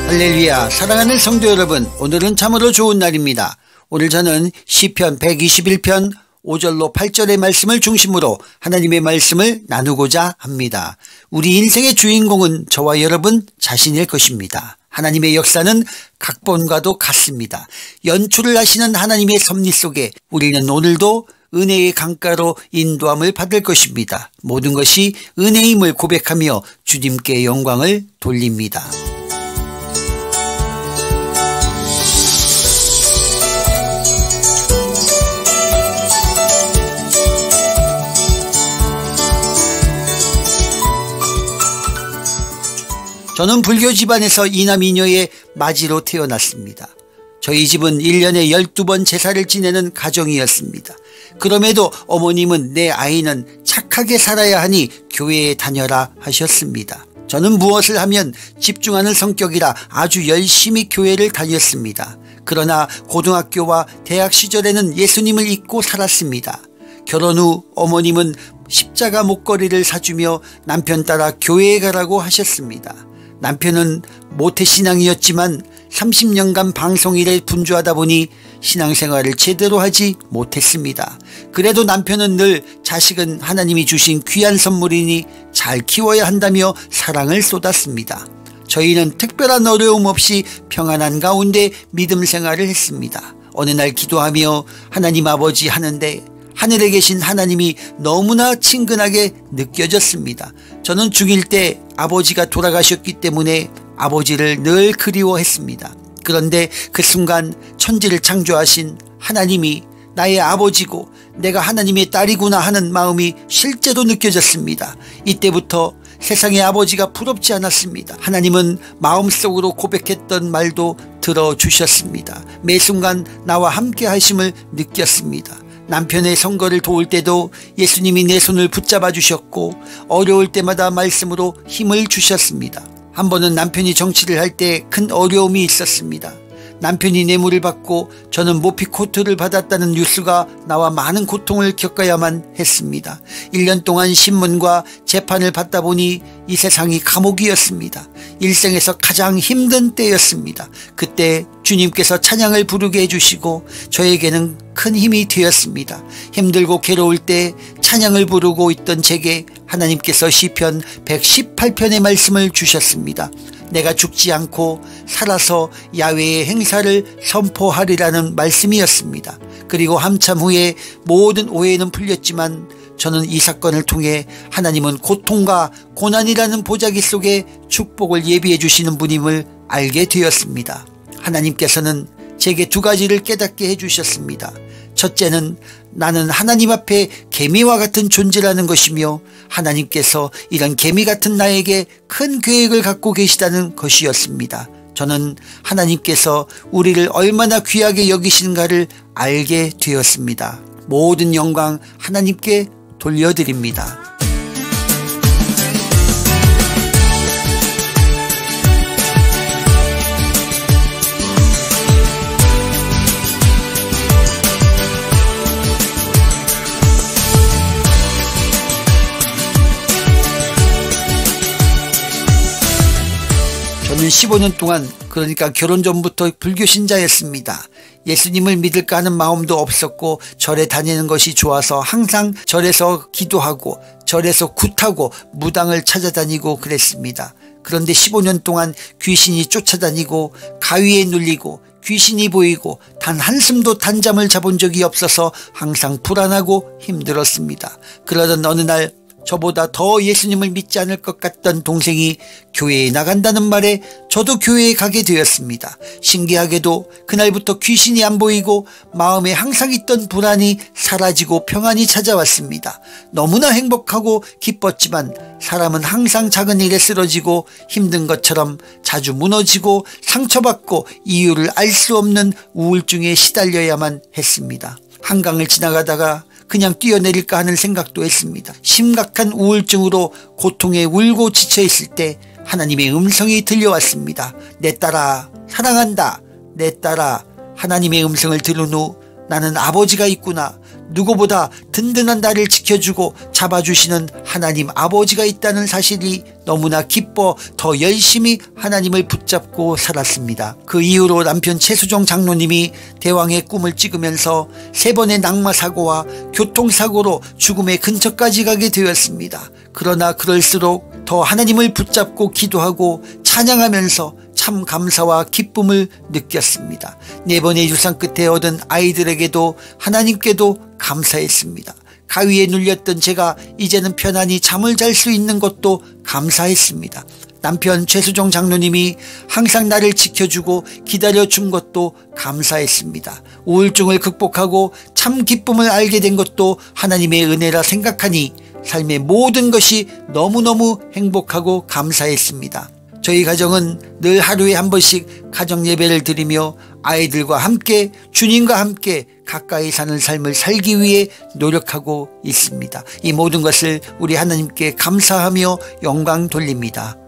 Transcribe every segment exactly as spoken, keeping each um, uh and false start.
할렐루야. 사랑하는 성도 여러분, 오늘은 참으로 좋은 날입니다. 오늘 저는 시편 백이십일 편 오 절로 팔 절의 말씀을 중심으로 하나님의 말씀을 나누고자 합니다. 우리 인생의 주인공은 저와 여러분 자신일 것입니다. 하나님의 역사는 각본과도 같습니다. 연출을 하시는 하나님의 섭리 속에 우리는 오늘도 은혜의 강가로 인도함을 받을 것입니다. 모든 것이 은혜임을 고백하며 주님께 영광을 돌립니다. 저는 불교 집안에서 이남이녀의 맞이로 태어났습니다. 저희 집은 일 년에 열두 번 제사를 지내는 가정이었습니다. 그럼에도 어머님은 내 아이는 착하게 살아야 하니 교회에 다녀라 하셨습니다. 저는 무엇을 하면 집중하는 성격이라 아주 열심히 교회를 다녔습니다. 그러나 고등학교와 대학 시절에는 예수님을 잊고 살았습니다. 결혼 후 어머님은 십자가 목걸이를 사주며 남편 따라 교회에 가라고 하셨습니다. 남편은 모태신앙이었지만 삼십 년간 방송일에 분주하다 보니 신앙생활을 제대로 하지 못했습니다. 그래도 남편은 늘 자식은 하나님이 주신 귀한 선물이니 잘 키워야 한다며 사랑을 쏟았습니다. 저희는 특별한 어려움 없이 평안한 가운데 믿음 생활을 했습니다. 어느 날 기도하며 하나님 아버지 하는데 하늘에 계신 하나님이 너무나 친근하게 느껴졌습니다. 저는 중일 때 아버지가 돌아가셨기 때문에 아버지를 늘 그리워했습니다. 그런데 그 순간 천지를 창조하신 하나님이 나의 아버지고 내가 하나님의 딸이구나 하는 마음이 실제로 느껴졌습니다. 이때부터 세상의 아버지가 부럽지 않았습니다. 하나님은 마음속으로 고백했던 말도 들어주셨습니다. 매 순간 나와 함께 하심을 느꼈습니다. 남편의 선거를 도울 때도 예수님이 내 손을 붙잡아 주셨고 어려울 때마다 말씀으로 힘을 주셨습니다. 한 번은 남편이 정치를 할 때 큰 어려움이 있었습니다. 남편이 뇌물을 받고 저는 모피코트를 받았다는 뉴스가 나와 많은 고통을 겪어야만 했습니다. 일 년 동안 신문과 재판을 받다 보니 이 세상이 감옥이었습니다. 일생에서 가장 힘든 때였습니다. 그때 주님께서 찬양을 부르게 해주시고 저에게는 큰 힘이 되었습니다. 힘들고 괴로울 때 찬양을 부르고 있던 제게 하나님께서 시편 백십팔 편의 말씀을 주셨습니다. 내가 죽지 않고 살아서 야훼의 행사를 선포하리라는 말씀이었습니다. 그리고 한참 후에 모든 오해는 풀렸지만 저는 이 사건을 통해 하나님은 고통과 고난이라는 보자기 속에 축복을 예비해 주시는 분임을 알게 되었습니다. 하나님께서는 제게 두 가지를 깨닫게 해주셨습니다. 첫째는 나는 하나님 앞에 개미와 같은 존재라는 것이며 하나님께서 이런 개미 같은 나에게 큰 계획을 갖고 계시다는 것이었습니다. 저는 하나님께서 우리를 얼마나 귀하게 여기시는가를 알게 되었습니다. 모든 영광 하나님께 돌려드립니다. 저는 십오 년 동안, 그러니까 결혼 전부터 불교 신자였습니다. 예수님을 믿을까 하는 마음도 없었고 절에 다니는 것이 좋아서 항상 절에서 기도하고 절에서 굿하고 무당을 찾아다니고 그랬습니다. 그런데 십오 년 동안 귀신이 쫓아다니고 가위에 눌리고 귀신이 보이고 단 한숨도 단잠을 자본 적이 없어서 항상 불안하고 힘들었습니다. 그러던 어느 날 저보다 더 예수님을 믿지 않을 것 같던 동생이 교회에 나간다는 말에 저도 교회에 가게 되었습니다. 신기하게도 그날부터 귀신이 안 보이고 마음에 항상 있던 불안이 사라지고 평안이 찾아왔습니다. 너무나 행복하고 기뻤지만 사람은 항상 작은 일에 쓰러지고 힘든 것처럼 자주 무너지고 상처받고 이유를 알 수 없는 우울증에 시달려야만 했습니다. 한강을 지나가다가 그냥 뛰어내릴까 하는 생각도 했습니다. 심각한 우울증으로 고통에 울고 지쳐있을 때 하나님의 음성이 들려왔습니다. 내 딸아 사랑한다. 내 딸아. 하나님의 음성을 들은 후 나는 아버지가 있구나. 누구보다 든든한 나를 지켜주고 잡아주시는 하나님 아버지가 있다는 사실이 너무나 기뻐 더 열심히 하나님을 붙잡고 살았습니다. 그 이후로 남편 최수종 장로님이 대왕의 꿈을 찍으면서 세 번의 낙마사고와 교통사고로 죽음의 근처까지 가게 되었습니다. 그러나 그럴수록 더 하나님을 붙잡고 기도하고 찬양하면서 참 감사와 기쁨을 느꼈습니다. 네 번의 유산 끝에 얻은 아이들에게도 하나님께도 감사했습니다. 가위에 눌렸던 제가 이제는 편안히 잠을 잘 수 있는 것도 감사했습니다. 남편 최수종 장로님이 항상 나를 지켜주고 기다려준 것도 감사했습니다. 우울증을 극복하고 참 기쁨을 알게 된 것도 하나님의 은혜라 생각하니 삶의 모든 것이 너무너무 행복하고 감사했습니다. 저희 가정은 늘 하루에 한 번씩 가정 예배를 드리며 아이들과 함께 주님과 함께 가까이 사는 삶을 살기 위해 노력하고 있습니다. 이 모든 것을 우리 하나님께 감사하며 영광 돌립니다.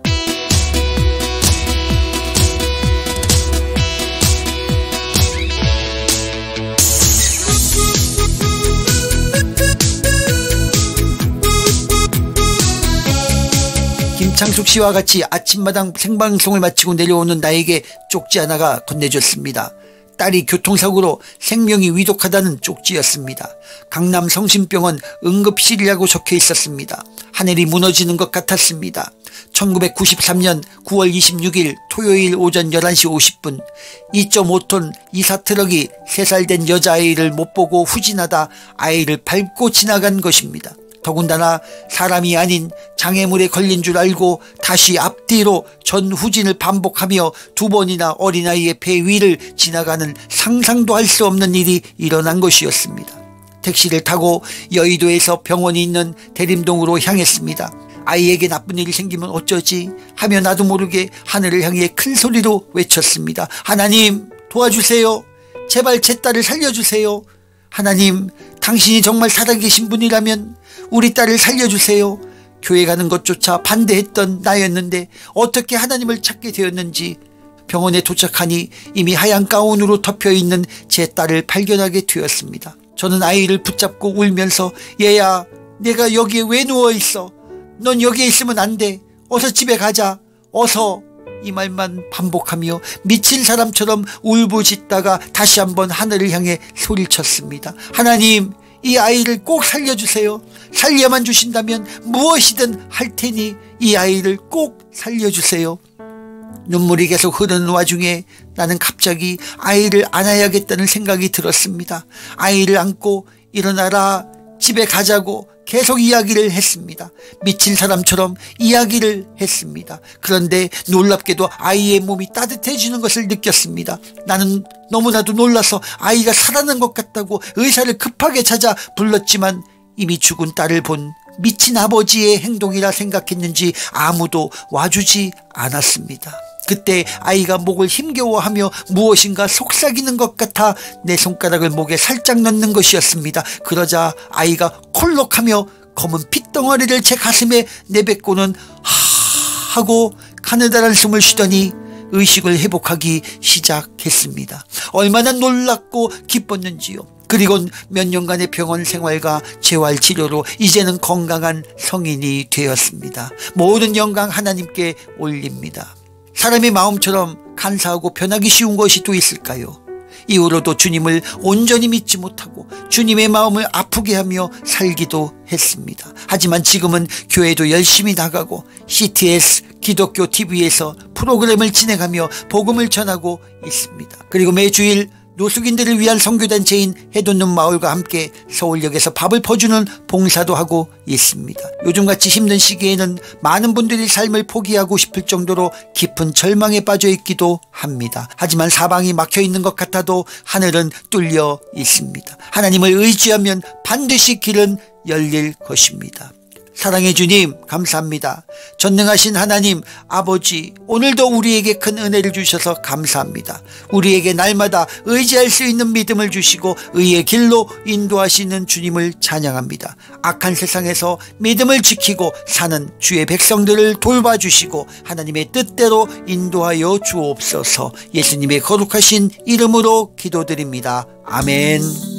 김창숙 씨와 같이 아침마당 생방송을 마치고 내려오는 나에게 쪽지 하나가 건네줬습니다. 딸이 교통사고로 생명이 위독하다는 쪽지였습니다. 강남 성심병원 응급실이라고 적혀 있었습니다. 하늘이 무너지는 것 같았습니다. 천구백구십삼 년 구월 이십육일 토요일 오전 열한 시 오십 분 이 점 오 톤 이사트럭이 세 살 된 여자아이를 못 보고 후진하다 아이를 밟고 지나간 것입니다. 더군다나 사람이 아닌 장애물에 걸린 줄 알고 다시 앞뒤로 전후진을 반복하며 두 번이나 어린아이의 배 위를 지나가는 상상도 할 수 없는 일이 일어난 것이었습니다. 택시를 타고 여의도에서 병원이 있는 대림동으로 향했습니다. 아이에게 나쁜 일이 생기면 어쩌지 하며 나도 모르게 하늘을 향해 큰 소리로 외쳤습니다. 하나님 도와주세요. 제발 제 딸을 살려주세요. 하나님, 당신이 정말 살아계신 분이라면 우리 딸을 살려주세요. 교회 가는 것조차 반대했던 나였는데 어떻게 하나님을 찾게 되었는지 병원에 도착하니 이미 하얀 가운으로 덮여있는 제 딸을 발견하게 되었습니다. 저는 아이를 붙잡고 울면서 얘야, 내가 여기에 왜 누워있어? 넌 여기에 있으면 안 돼. 어서 집에 가자. 어서. 이 말만 반복하며 미친 사람처럼 울부짖다가 다시 한번 하늘을 향해 소리쳤습니다. 하나님, 이 아이를 꼭 살려주세요. 살려만 주신다면 무엇이든 할 테니 이 아이를 꼭 살려주세요. 눈물이 계속 흐르는 와중에 나는 갑자기 아이를 안아야겠다는 생각이 들었습니다. 아이를 안고 일어나라, 집에 가자고 계속 이야기를 했습니다. 미친 사람처럼 이야기를 했습니다. 그런데 놀랍게도 아이의 몸이 따뜻해지는 것을 느꼈습니다. 나는 너무나도 놀라서 아이가 살아난 것 같다고 의사를 급하게 찾아 불렀지만 이미 죽은 딸을 본 미친 아버지의 행동이라 생각했는지 아무도 와주지 않았습니다. 그때 아이가 목을 힘겨워하며 무엇인가 속삭이는 것 같아 내 손가락을 목에 살짝 넣는 것이었습니다. 그러자 아이가 콜록하며 검은 핏덩어리를 제 가슴에 내뱉고는 하 하고 가느다란 숨을 쉬더니 의식을 회복하기 시작했습니다. 얼마나 놀랍고 기뻤는지요. 그리고 몇 년간의 병원 생활과 재활치료로 이제는 건강한 성인이 되었습니다. 모든 영광 하나님께 올립니다. 사람의 마음처럼 간사하고 변하기 쉬운 것이 또 있을까요? 이후로도 주님을 온전히 믿지 못하고 주님의 마음을 아프게 하며 살기도 했습니다. 하지만 지금은 교회도 열심히 나가고 씨티에스 기독교 티비에서 프로그램을 진행하며 복음을 전하고 있습니다. 그리고 매주일 노숙인들을 위한 선교단체인 해돋는 마을과 함께 서울역에서 밥을 퍼주는 봉사도 하고 있습니다. 요즘같이 힘든 시기에는 많은 분들이 삶을 포기하고 싶을 정도로 깊은 절망에 빠져 있기도 합니다. 하지만 사방이 막혀 있는 것 같아도 하늘은 뚫려 있습니다. 하나님을 의지하면 반드시 길은 열릴 것입니다. 사랑해 주님, 감사합니다. 전능하신 하나님 아버지, 오늘도 우리에게 큰 은혜를 주셔서 감사합니다. 우리에게 날마다 의지할 수 있는 믿음을 주시고 의의 길로 인도하시는 주님을 찬양합니다. 악한 세상에서 믿음을 지키고 사는 주의 백성들을 돌봐주시고 하나님의 뜻대로 인도하여 주옵소서. 예수님의 거룩하신 이름으로 기도드립니다. 아멘.